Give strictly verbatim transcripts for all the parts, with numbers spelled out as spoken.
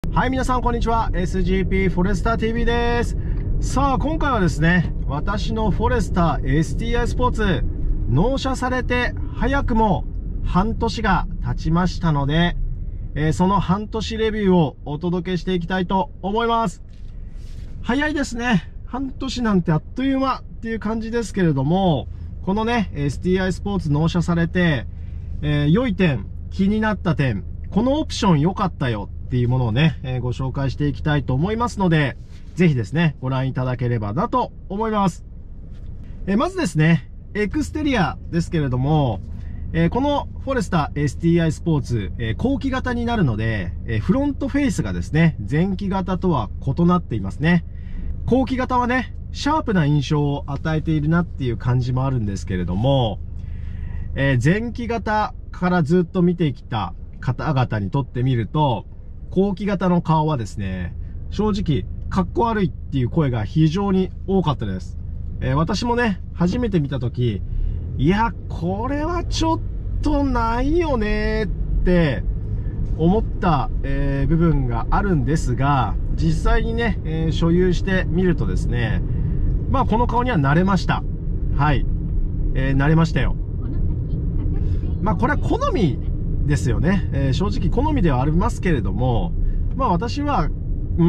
はい、皆さんこんにちは。エスジーピー フォレスター ティーブイ です。さあ、今回はですね、私のフォレスター エスティーアイ スポーツ、納車されて早くも半年が経ちましたので、えー、その半年レビューをお届けしていきたいと思います。早いですね。半年なんてあっという間っていう感じですけれども、このね、エスティーアイ スポーツ納車されて、えー、良い点、気になった点、このオプション良かったよっていうものをね、えー、ご紹介していきたいと思いますので、ぜひですね、ご覧いただければなと思います。えー、まずですね、エクステリアですけれども、えー、このフォレスター エスティーアイ スポーツ、えー、後期型になるので、えー、フロントフェイスがですね、前期型とは異なっていますね。後期型はね、シャープな印象を与えているなっていう感じもあるんですけれども、えー、前期型からずっと見てきた方々にとってみると、後期型の顔はですね、正直、かっこ悪いっていう声が非常に多かったです。えー、私もね、初めて見たとき、いや、これはちょっとないよねって思った、えー、部分があるんですが、実際にね、えー、所有してみるとですね、まあこの顔には慣れました。はい。えー、慣れましたよ。まあこれは好みですよね。えー、正直好みではありますけれども、まあ私は、うー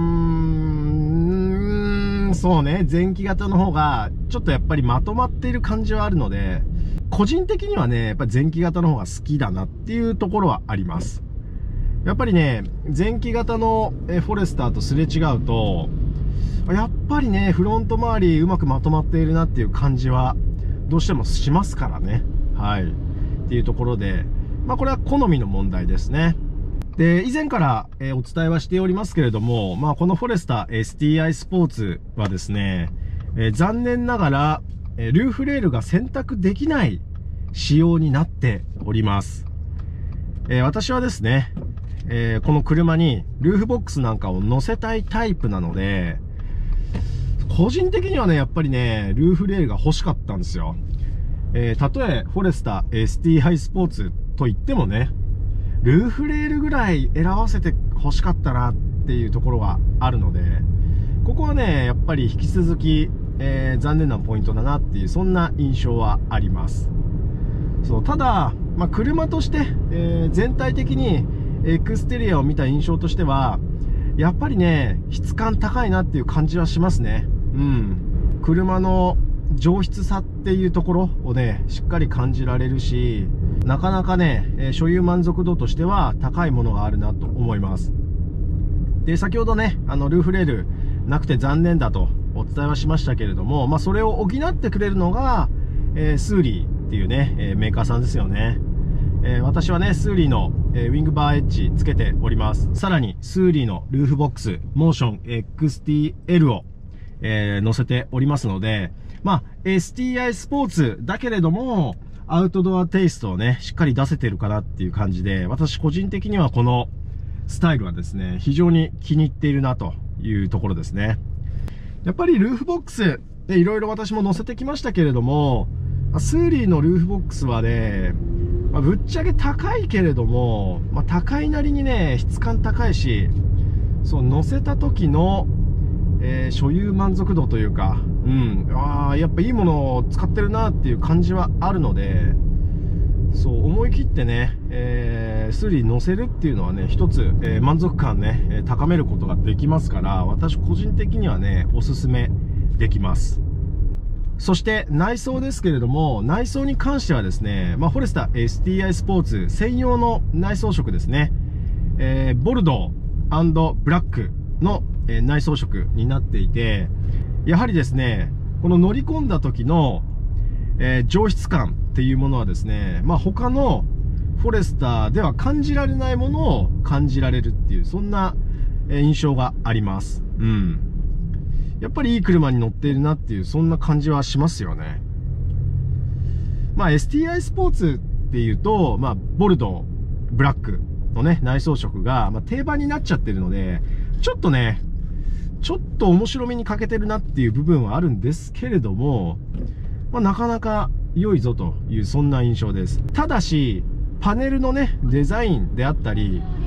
ん、そうね、前期型の方が、ちょっとやっぱりまとまっている感じはあるので、個人的にはね、やっぱり前期型の方が好きだなっていうところはあります。やっぱりね、前期型のフォレスターとすれ違うと、やっぱりね、フロント周りうまくまとまっているなっていう感じは、どうしてもしますからね。はい。っていうところで、まあこれは好みの問題ですね。で、以前から、えー、お伝えはしておりますけれども、まあこのフォレスター エスティーアイ スポーツはですね、えー、残念ながら、えー、ルーフレールが選択できない仕様になっております。えー、私はですね、えー、この車にルーフボックスなんかを乗せたいタイプなので、個人的にはね、やっぱりね、ルーフレールが欲しかったんですよ。えー、たとえフォレスター エスティーアイ スポーツと言ってもね、ルーフレールぐらい選ばせて欲しかったなっていうところがあるので、ここはね、やっぱり引き続き、えー、残念なポイントだなっていう、そんな印象はあります。そう、ただ、まあ、車として、えー、全体的にエクステリアを見た印象としては、やっぱりね、質感高いなっていう感じはしますね。うん。車の上質さっていうところをね、しっかり感じられるし、なかなかね、所有満足度としては高いものがあるなと思います。で、先ほどね、あの、ルーフレールなくて残念だとお伝えはしましたけれども、まあ、それを補ってくれるのが、えー、スーリーっていうね、えー、メーカーさんですよね。えー、私はね、スーリーの、えー、ウィングバーエッジつけております。さらに、スーリーのルーフボックス、モーション エックスティーエル を、えー、載せておりますので、まあ、エスティーアイ スポーツだけれども、アウトドアテイストをね、しっかり出せてるかなっていう感じで、私個人的にはこのスタイルはですね、非常に気に入っているなというところですね。やっぱりルーフボックスでいろいろ私も載せてきましたけれども、スーリーのルーフボックスはね、まあ、ぶっちゃけ高いけれども、まあ、高いなりにね、質感高いし、そう、載せた時の、えー、所有満足度というか、うん、ああ、やっぱいいものを使ってるなっていう感じはあるので、そう思い切ってね、えー、スーリー乗せるっていうのはね、一つ、えー、満足感ね、高めることができますから、私個人的にはね、おすすめできます。そして内装ですけれども、内装に関してはですね、まあ、フォレスター エスティーアイ スポーツ専用の内装色ですね、えー、ボルドー&ブラックの内装色になっていて、やはりですね、この乗り込んだ時の、えー、上質感っていうものはですね、まあ他のフォレスターでは感じられないものを感じられるっていう、そんな印象があります。うん。やっぱりいい車に乗っているなっていう、そんな感じはしますよね。まあ エスティーアイ スポーツっていうと、まあボルドー、ブラックのね、内装色が、まあ、定番になっちゃってるので、ちょっとね、ちょっと面白みに欠けてるなっていう部分はあるんですけれども、まあ、なかなか良いぞというそんな印象です。ただし、パネルのね、デザインであったり、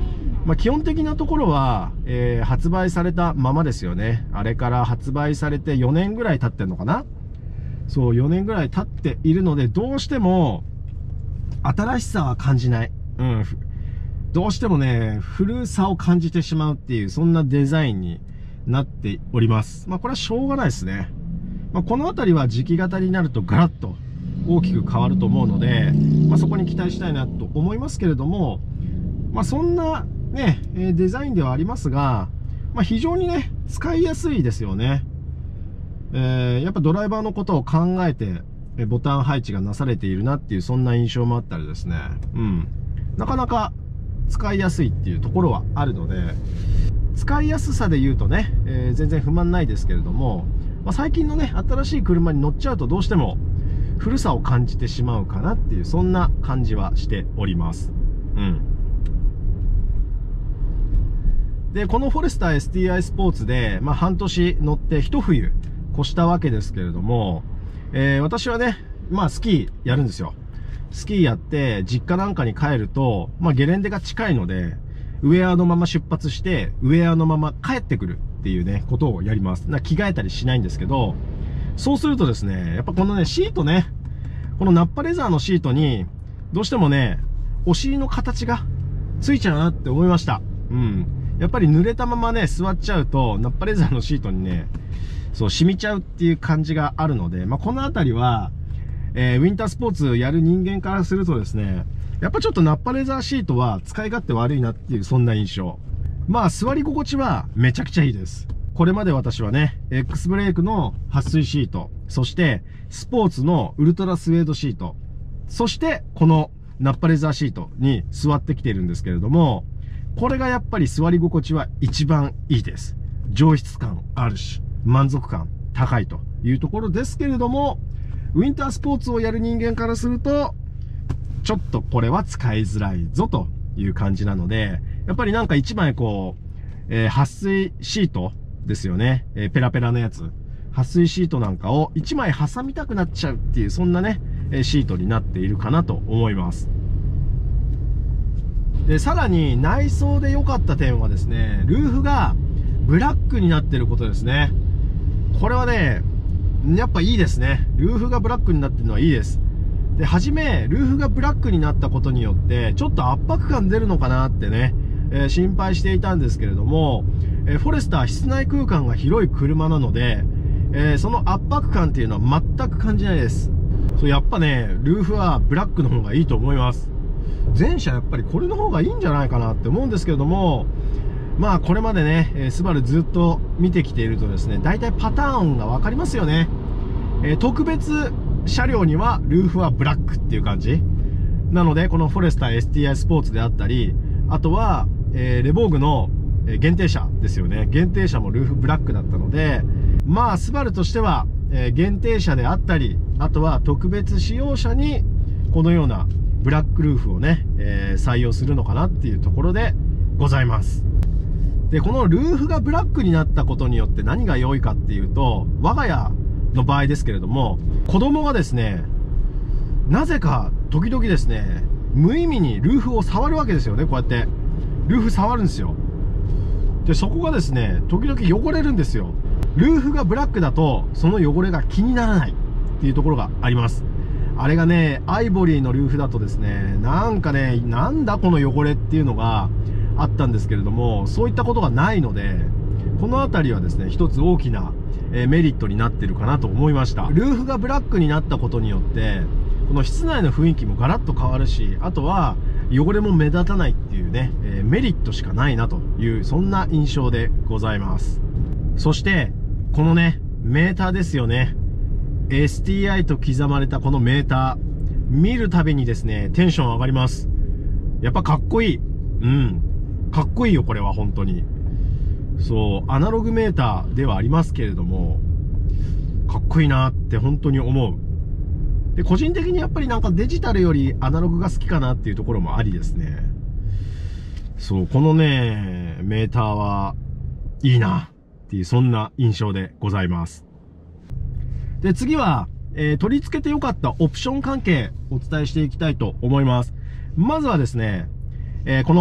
まあ、基本的なところは、えー、発売されたままですよね。あれから発売されてよねんぐらい経ってんのかな。そう、よねんぐらい経っているので、どうしても、新しさは感じない。うん。どうしてもね、古さを感じてしまうっていう、そんなデザインになっております。まあ、これはしょうがないですね。まあ、このあたりは磁気型になるとガラッと大きく変わると思うので、まあ、そこに期待したいなと思いますけれども、まあ、そんなね、デザインではありますが、まあ、非常にね、使いやすいですよね。えー、やっぱドライバーのことを考えて、ボタン配置がなされているなっていう、そんな印象もあったりですね。うん。なかなか使いやすいっていうところはあるので、使いやすさで言うとね、えー、全然不満ないですけれども、まあ、最近のね、新しい車に乗っちゃうとどうしても古さを感じてしまうかなっていう、そんな感じはしております。うん。で、このフォレスター エスティーアイ スポーツで、まあ、半年乗って一冬越したわけですけれども、えー、私はね、まあ、スキーやるんですよ。スキーやって、実家なんかに帰ると、まあ、ゲレンデが近いので、ウェアのまま出発して、ウェアのまま帰ってくるっていうね、ことをやります。な着替えたりしないんですけど、そうするとですね、やっぱこのね、シートね、このナッパレザーのシートに、どうしてもね、お尻の形がついちゃうなって思いました。うん。やっぱり濡れたままね、座っちゃうと、ナッパレザーのシートにね、そう、染みちゃうっていう感じがあるので、まあ、このあたりは、えー、ウィンタースポーツやる人間からするとですね、やっぱちょっとナッパレザーシートは使い勝手悪いなっていう、そんな印象。まあ、座り心地はめちゃくちゃいいです。これまで私はね、X ブレイクの撥水シート、そして、スポーツのウルトラスウェードシート、そして、このナッパレザーシートに座ってきているんですけれども、これがやっぱり座り心地は一番いいです。上質感あるし、満足感高いというところですけれども、ウィンタースポーツをやる人間からすると、ちょっとこれは使いづらいぞという感じなので、やっぱりなんか一枚こう、えー、撥水シートですよね。えー、ペラペラのやつ。撥水シートなんかを一枚挟みたくなっちゃうっていう、そんなね、シートになっているかなと思います。で、さらに内装で良かった点はですね、ルーフがブラックになってることですね。これはね、やっぱいいですね。ルーフがブラックになってるのはいいです。で、はじめ、ルーフがブラックになったことによって、ちょっと圧迫感出るのかなってね、えー、心配していたんですけれども、えー、フォレスター室内空間が広い車なので、えー、その圧迫感っていうのは全く感じないです。そう、やっぱね、ルーフはブラックの方がいいと思います。前者やっぱりこれの方がいいんじゃないかなって思うんですけれども、まあこれまでね、えー、スバルずっと見てきているとですね、大体パターンがわかりますよね。えー、特別車両にはルーフはブラックっていう感じ。なので、このフォレスター エスティーアイ スポーツであったり、あとは、えー、レボーグの限定車ですよね。限定車もルーフブラックだったので、まあスバルとしては、えー、限定車であったり、あとは特別仕様車にこのようなブラックルーフをね、えー、採用するのかなっていうところでございます。で、このルーフがブラックになったことによって何が良いかっていうと、我が家の場合ですけれども、子供がですね、なぜか時々ですね、無意味にルーフを触るわけですよね、こうやって。ルーフ触るんですよ。で、そこがですね、時々汚れるんですよ。ルーフがブラックだと、その汚れが気にならないっていうところがあります。あれがね、アイボリーのルーフだとですね、なんかね、なんだこの汚れっていうのがあったんですけれども、そういったことがないので、このあたりはですね、一つ大きなメリットになってるかなと思いました。ルーフがブラックになったことによって、この室内の雰囲気もガラッと変わるし、あとは汚れも目立たないっていうね、えー、メリットしかないなという、そんな印象でございます。そして、このね、メーターですよね。エスティーアイ と刻まれたこのメーター、見るたびにですね、テンション上がります。やっぱかっこいい。うん。かっこいいよ、これは本当に。そう、アナログメーターではありますけれども、かっこいいなって本当に思う。で、個人的にやっぱりなんかデジタルよりアナログが好きかなっていうところもありですね。そう、このね、メーターはいいなっていう、そんな印象でございます。で、次は、えー、取り付けてよかったオプション関係お伝えしていきたいと思います。まずはですね、えー、この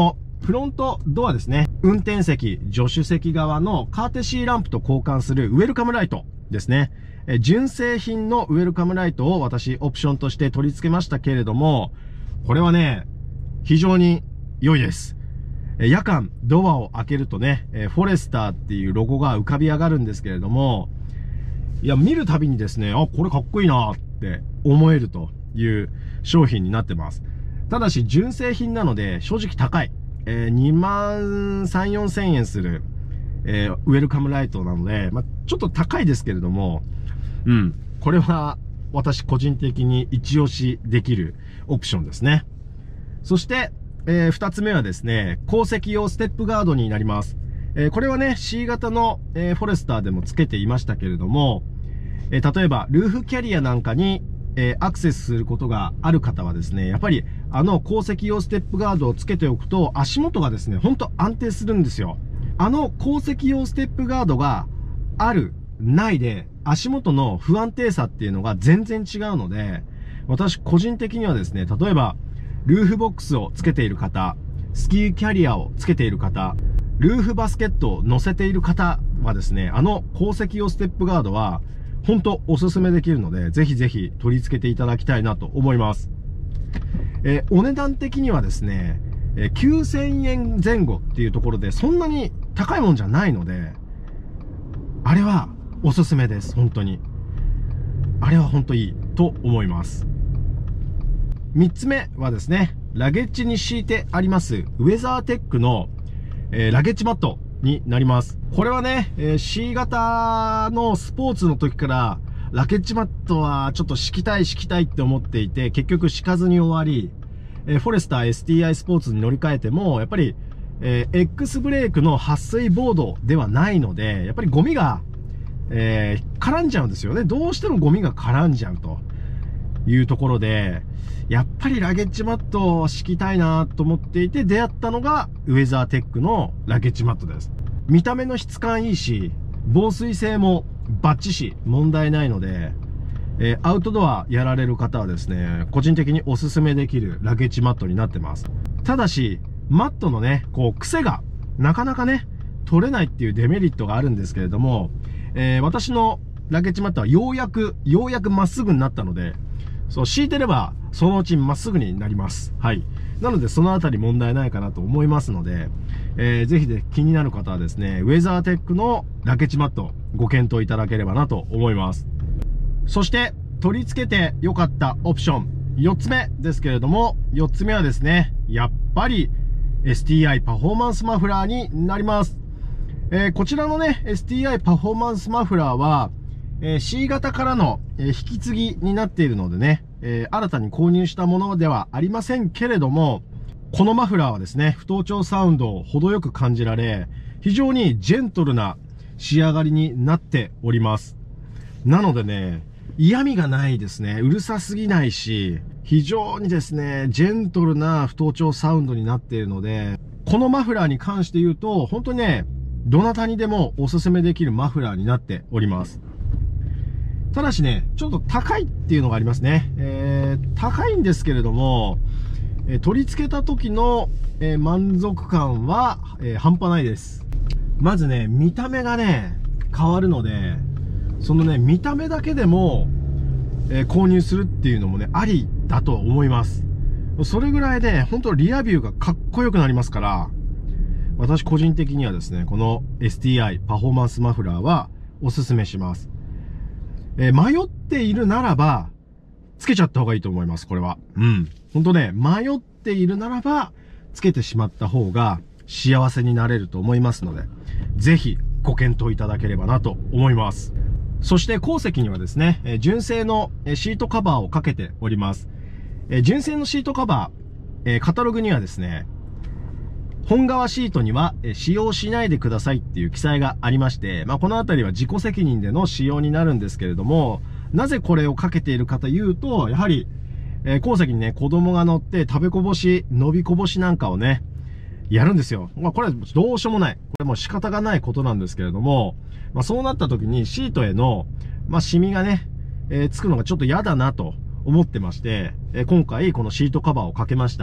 フロントドアですね。運転席、助手席側のカーテシーランプと交換するウェルカムライトですね。え純正品のウェルカムライトを私オプションとして取り付けましたけれども、これはね、非常に良いです。え夜間ドアを開けるとね、えフォレスターっていうロゴが浮かび上がるんですけれども、いや、見るたびにですね、あ、これかっこいいなって思えるという商品になってます。ただし、純正品なので、正直高い。えー、にまんさん、よんせんえんする、えー、ウェルカムライトなので、まあ、ちょっと高いですけれども、うん。これは、私個人的に一押しできるオプションですね。そして、えー、二つ目はですね、後席用ステップガードになります。えー、これはね、C 型の、えー、フォレスターでも付けていましたけれども、えー、例えば、ルーフキャリアなんかに、えー、アクセスすることがある方はですね、やっぱり、あの、後席用ステップガードを付けておくと、足元がですね、ほんと安定するんですよ。あの、後席用ステップガードがある、ないで、足元の不安定さっていうのが全然違うので、私個人的にはですね、例えば、ルーフボックスを付けている方、スキーキャリアを付けている方、ルーフバスケットを乗せている方はですね、あの後席用ステップガードは、本当おすすめできるので、ぜひぜひ取り付けていただきたいなと思います。えー、お値段的にはですね、えー、きゅうせんえんぜん後っていうところで、そんなに高いもんじゃないので、あれはおすすめです、本当に。あれは本当いいと思います。三つ目はですね、ラゲッジに敷いてあります、ウェザーテックの、えー、ラゲッジマットになります。これはね、えー、C 型のスポーツの時から、ラゲッジマットはちょっと敷きたい敷きたいって思っていて、結局敷かずに終わり、えー、フォレスター エスティーアイ スポーツに乗り換えても、やっぱり、えー、X ブレークの撥水ボードではないので、やっぱりゴミが、えー、絡んじゃうんですよね。どうしてもゴミが絡んじゃうというところで、やっぱりラゲッジマットを敷きたいなと思っていて出会ったのがウェザーテックのラゲッジマットです。見た目の質感いいし、防水性もバッチし問題ないので、えー、アウトドアやられる方はですね、個人的におすすめできるラゲッジマットになってます。ただし、マットのね、こう癖がなかなかね、取れないっていうデメリットがあるんですけれども、えー、私のラゲッジマットはようやく、ようやくまっすぐになったので、そう、敷いてれば、そのうちまっすぐになります。はい。なので、そのあたり問題ないかなと思いますので、えー、ぜひで気になる方はですね、ウェザーテックのラゲッジマット、ご検討いただければなと思います。そして、取り付けて良かったオプション、よっつめですけれども、よっつめはですね、やっぱり、エスティーアイ パフォーマンスマフラーになります。えー、こちらのね、エスティーアイ パフォーマンスマフラーは、えー、C 型からの、えー、引き継ぎになっているのでね、えー、新たに購入したものではありませんけれども、このマフラーはですね、不頭頂サウンドを程よく感じられ、非常にジェントルな仕上がりになっております。なのでね、嫌味がないですね。うるさすぎないし、非常にですね、ジェントルな不頭頂サウンドになっているので、このマフラーに関して言うと、本当にね、どなたにでもおすすめできるマフラーになっております。ただしね、ちょっと高いっていうのがありますね。えー、高いんですけれども、えー、取り付けた時の、えー、満足感は、えー、半端ないです。まずね、見た目がね、変わるので、そのね、見た目だけでも、えー、購入するっていうのもね、ありだと思います。それぐらいで、本当リアビューがかっこよくなりますから、私個人的にはですね、この エスティーアイ パフォーマンスマフラーはおすすめします。えー、迷っているならば、つけちゃった方がいいと思います、これは。うん。ほんとね、迷っているならば、つけてしまった方が幸せになれると思いますので、ぜひご検討いただければなと思います。そして後席にはですね、えー、純正のシートカバーをかけております。えー、純正のシートカバー、えー、カタログにはですね、本革シートには使用しないでくださいっていう記載がありまして、まあ、このあたりは自己責任での使用になるんですけれども、なぜこれをかけているかというと、やはり、えー、後席にね、子供が乗って食べこぼし、伸びこぼしなんかをね、やるんですよ。まあ、これはどうしようもない。これもう仕方がないことなんですけれども、まあ、そうなった時にシートへの、まあ、シミがね、えー、つくのがちょっと嫌だなと思ってまして、えー、今回このシートカバーをかけました。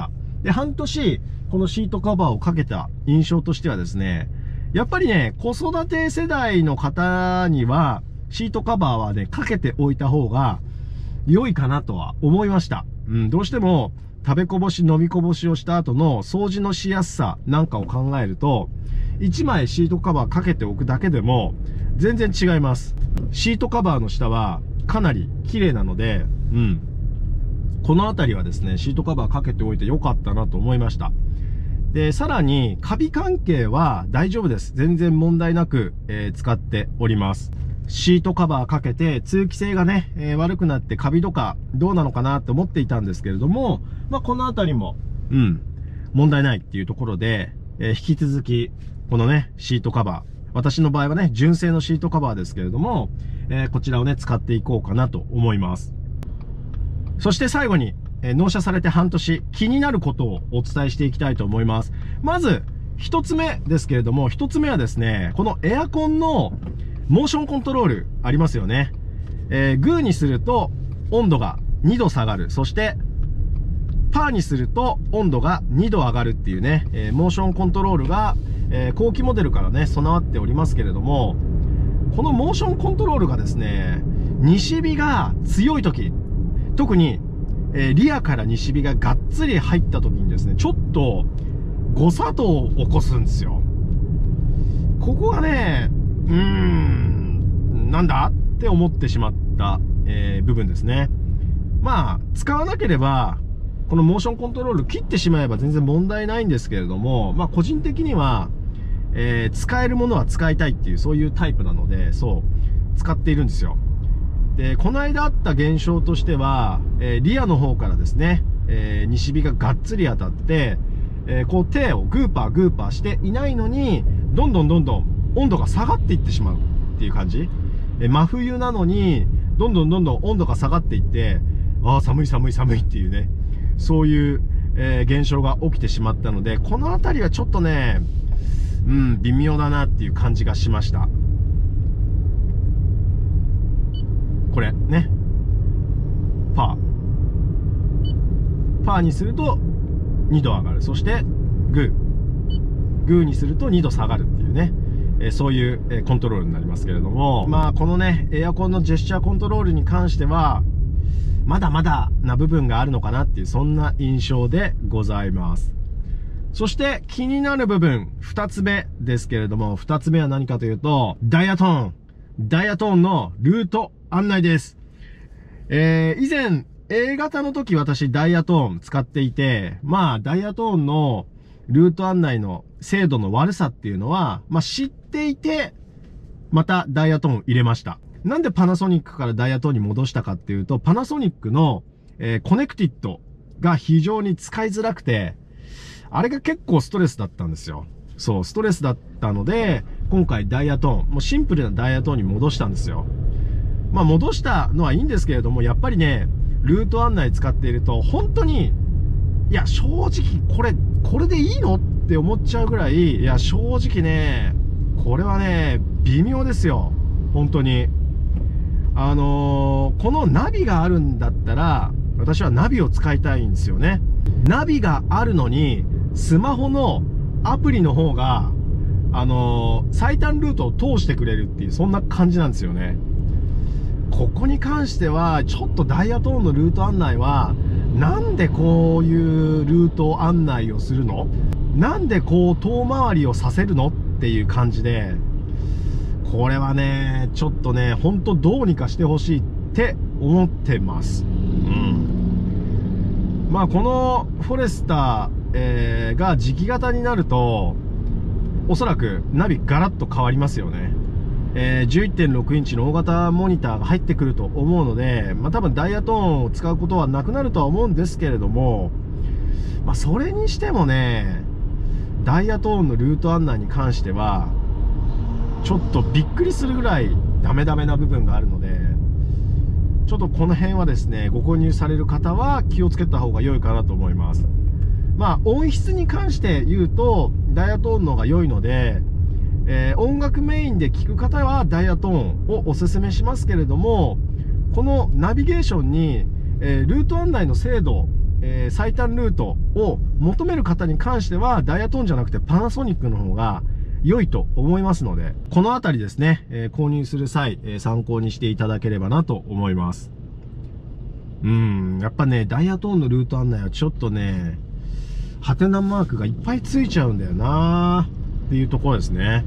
で、半年、このシートカバーをかけた印象としてはですね、やっぱりね、子育て世代の方には、シートカバーはね、かけておいた方が良いかなとは思いました。うん、どうしても、食べこぼし、飲みこぼしをした後の掃除のしやすさなんかを考えると、いちまいシートカバーかけておくだけでも、全然違います。シートカバーの下は、かなり綺麗なので、うん。このあたりはですね、シートカバーかけておいてよかったなと思いました。で、さらに、カビ関係は大丈夫です。全然問題なく、えー、使っております。シートカバーかけて通気性がね、えー、悪くなってカビとかどうなのかなと思っていたんですけれども、まあ、このあたりも、うん、問題ないっていうところで、えー、引き続き、このね、シートカバー。私の場合はね、純正のシートカバーですけれども、えー、こちらをね、使っていこうかなと思います。そして最後に、えー、納車されて半年、気になることをお伝えしていきたいと思います。まず、一つ目ですけれども、一つ目はですね、このエアコンのモーションコントロールありますよね。えー、グーにすると温度がにど下がる。そして、パーにすると温度がにど上がるっていうね、えー、モーションコントロールが、えー、後期モデルからね、備わっておりますけれども、このモーションコントロールがですね、西日が強い時、特に、えー、リアから西日ががっつり入った時にですね、ちょっと誤作動を起こすんですよ。ここがね、うーん、なんだって思ってしまった、えー、部分ですね。まあ、使わなければ、このモーションコントロール切ってしまえば全然問題ないんですけれども、まあ個人的には、えー、使えるものは使いたいっていう、そういうタイプなので、そう、使っているんですよ。で、この間あった現象としては、えー、リアの方からですね、えー、西日ががっつり当たって、えー、こう手をグーパーグーパーしていないのに、どんどんどんどん温度が下がっていってしまうっていう感じ。えー、真冬なのに、どんどんどんどん温度が下がっていって、ああ、寒い寒い寒いっていうね、そういう、えー、現象が起きてしまったので、このあたりはちょっとね、うん、微妙だなっていう感じがしました。これ、ね。パー。パーにするとにど上がる。そして、グー。グーにするとにど下がるっていうね。えー、そういう、えー、コントロールになりますけれども。まあ、このね、エアコンのジェスチャーコントロールに関しては、まだまだな部分があるのかなっていう、そんな印象でございます。そして気になる部分、二つ目ですけれども、二つ目は何かというと、ダイヤトーン。ダイヤトーンのルート案内です。えー、以前、A 型の時私ダイヤトーン使っていて、まあ、ダイヤトーンのルート案内の精度の悪さっていうのは、まあ知っていて、またダイヤトーン入れました。なんでパナソニックからダイヤトーンに戻したかっていうと、パナソニックの、えー、コネクティッドが非常に使いづらくて、あれが結構ストレスだったんですよ。そう、ストレスだったので、今回ダイヤトーン、もうシンプルなダイヤトーンに戻したんですよ。まあ戻したのはいいんですけれども、やっぱりね、ルート案内使っていると、本当に、いや、正直これ、これでいいのって思っちゃうぐらい、いや、正直ね、これはね、微妙ですよ。本当に。あのー、このナビがあるんだったら、私はナビを使いたいんですよね。ナビがあるのに、スマホのアプリの方が、あのー、最短ルートを通してくれるっていう、そんな感じなんですよね。ここに関しては、ちょっとダイヤトーンのルート案内は、なんでこういうルート案内をするの？なんでこう遠回りをさせるのっていう感じで、これはね、ちょっとね、ほんとどうにかしてほしいって思ってます。うん。まあ、このフォレスター、えー、が磁気型になると、おそらくナビガラッと変わりますよね。えー、じゅういってんろく インチの大型モニターが入ってくると思うので、まあ多分ダイヤトーンを使うことはなくなるとは思うんですけれども、まあそれにしてもね、ダイヤトーンのルート案内に関しては、ちょっとびっくりするぐらいダメダメな部分があるので、ちょっとこの辺はですね、ご購入される方は気をつけた方が良いかなと思います。まあ音質に関して言うと、ダイヤトーンの方が良いので、えー、音楽メインで聴く方はダイヤトーンをおすすめしますけれども、このナビゲーションに、えー、ルート案内の精度えー、最短ルートを求める方に関しては、ダイヤトーンじゃなくてパナソニックの方が良いと思いますので、このあたりですね、えー、購入する際、えー、参考にしていただければなと思います。うん、やっぱね、ダイヤトーンのルート案内はちょっとね、ハテナマークがいっぱいついちゃうんだよなーっていうところですね。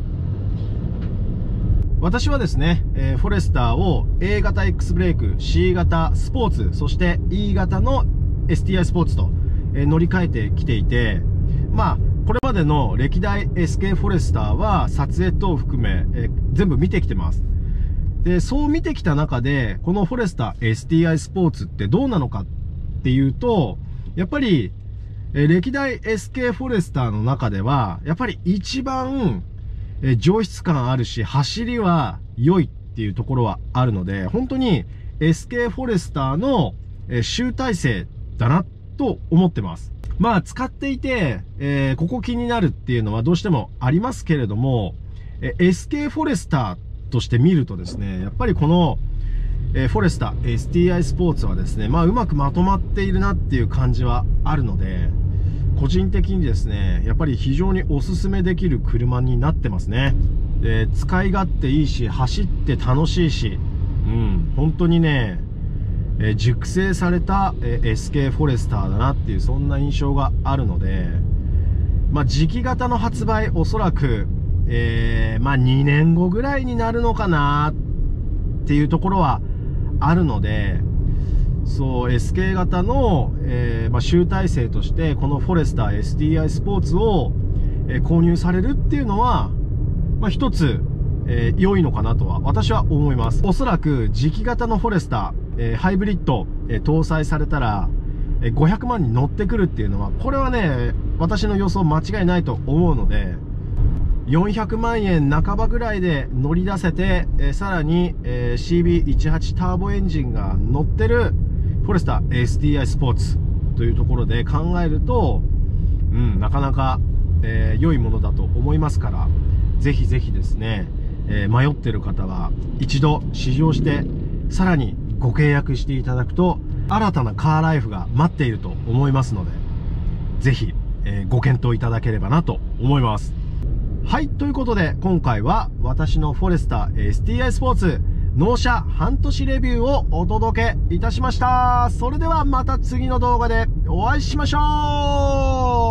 私はですね、えー、フォレスターを A 型 X ブレーク、C 型スポーツ、そして E 型の エスティーアイ スポーツと、えー、乗り換えてきていて、まあ、これまでの歴代 エスケー フォレスターは撮影等を含め、えー、全部見てきてます。で、そう見てきた中で、このフォレスター エスティーアイ スポーツってどうなのかっていうと、やっぱり、えー、歴代 エスケー フォレスターの中では、やっぱり一番、えー、上質感あるし、走りは良いっていうところはあるので、本当に エスケー フォレスターの、えー、集大成だなと思ってます。まあ、使っていて、えー、ここ気になるっていうのはどうしてもありますけれども、えー、エスケー フォレスターとして見るとですね、やっぱりこの、えー、フォレスター エスティーアイ スポーツはですね、まあ、うまくまとまっているなっていう感じはあるので、個人的にですね、やっぱり非常におすすめできる車になってますね。で、使い勝手いいし、走って楽しいし、うん、本当にね、えー、熟成された、えー、エスケー フォレスターだなっていう、そんな印象があるので、まあ、次期型の発売、おそらく、えー、まあ、にねんごぐらいになるのかなっていうところはあるので、そう、エスケー 型の、えー、まあ、集大成として、このフォレスター エスティーアイ スポーツを、えー、購入されるっていうのは、まあ、一つ、えー、良いのかなとは、私は思います。おそらく、次期型のフォレスター、えー、ハイブリッド、えー、搭載されたら、えー、ごひゃくまんに乗ってくるっていうのは、これはね、私の予想間違いないと思うので、よんひゃくまんえん半ばぐらいで乗り出せて、えー、さらに、えー、シービーじゅうはち ターボエンジンが乗ってる、フォレスター エスティーアイ スポーツというところで考えると、うん、なかなか、えー、良いものだと思いますから、ぜひぜひですね、えー、迷ってる方は一度試乗して、さらにご契約していただくと、新たなカーライフが待っていると思いますので、ぜひ、えー、ご検討いただければなと思います。はい、ということで、今回は私のフォレスター エスティーアイ スポーツ、納車半年レビューをお届けいたしました。それではまた次の動画でお会いしましょう。